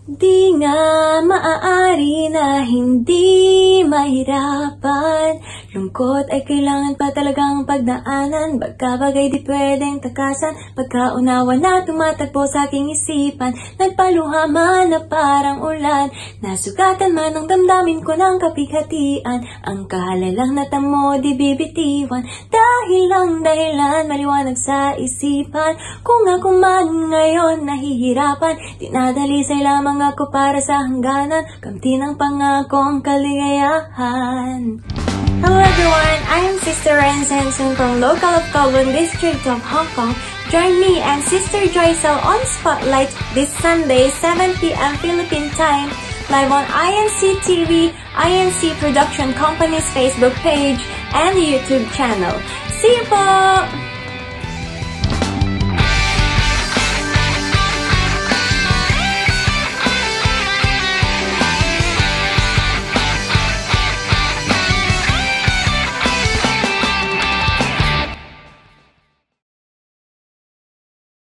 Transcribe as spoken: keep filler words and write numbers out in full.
Di nga maaari na hindi mahirapan. Lungkot ay kailangan pa talagang pagdaanan. Bagkabagay di pwedeng takasan. Pagkaunawa na tumatagpo sa aking isipan. Nagpaluha man na parang ulan. Nasugatan man ang damdamin ko ng kapighatian. Ang kahalalang natamo di bibitiwan. Dahil lang dahilan maliwanag sa isipan. Kung ako man ngayon nahihirapan, dinadalisay lamang ako para sa hangganan. Kamti ng pangakong kaligayahan. Hello everyone, I am Sister Renze Henson from local of Kowloon District of Hong Kong. Join me and Sister Joycel on Spotlight this Sunday, seven p m Philippine time, live on I N C T V, I N C Production Company's Facebook page and YouTube channel. See you po!